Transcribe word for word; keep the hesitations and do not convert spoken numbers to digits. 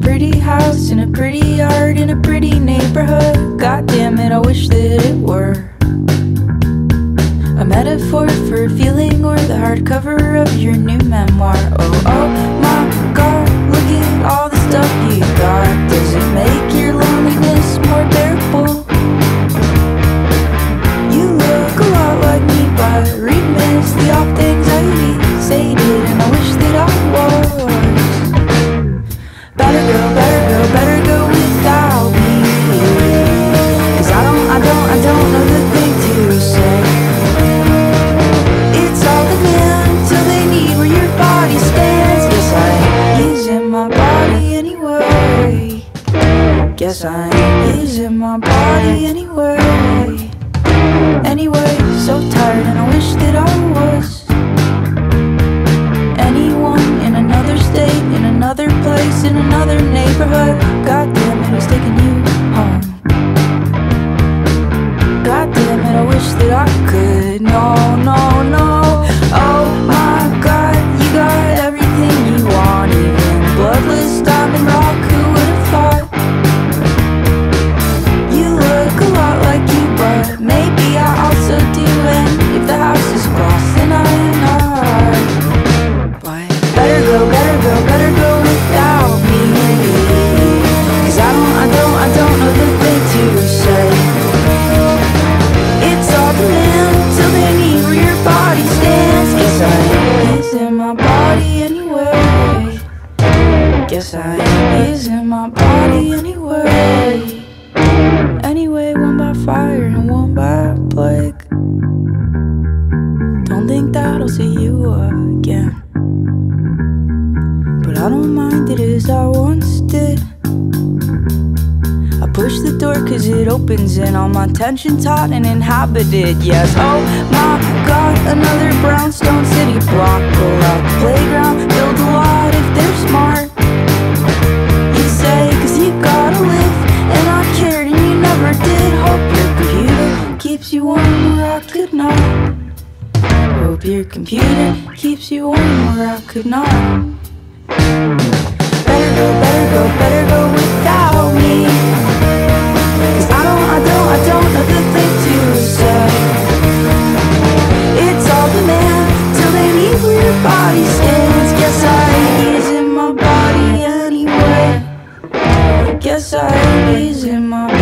pretty house, in a pretty yard, in a pretty neighborhood. God damn it, I wish that it were a metaphor for a feeling, or the hardcover of your new memoir. Oh, oh my God, look at all the stuff you got. Does it make your loneliness more bearable? You look a lot like me, but remiss the oft anxiety sated, and I wish that I was. Better go, better go, better go without me, 'cause I don't, I don't, I don't know the thing to say. It's all the men till they need where your body stands. Guess I ain't using my body anyway. Guess I ain't using my body anyway. Anyway, so tired and I wish that I was anyone in another state, in another place, in another neighborhood. God damn it, who's taking you home? God damn it, I wish that I could. No, no, no. Oh my God, you got everything you want, even bloodless diamond rock. Who would have thought? You look a lot like you, but maybe I also do. And if the house is glass, then I am not. But better go, better go, better go without me, 'cause I don't, I don't, I don't know the thing to say. It's all the men till they need where your body stands. Guess I ain't using my body anyway. Guess I ain't using my body anyway. Anyway, one by fire and one by plague. Don't think that I'll see you again, but I don't mind it as I once did. I push the door 'cause it opens and all my tension's hot and inhabited. Yes, oh my God, another brownstone city block. Pull out the playground, build a lot if they're smart. You say 'cause you gotta live, and I cared and you never did. Hope your computer keeps you warm where I could not. Hope your computer keeps you warm where I could not. Better go, better go, better go without me, 'cause I don't, I don't, I don't know the thing to say. It's all the man till they need where your body stands. Guess I ain't using my body anyway. Guess I ain't using my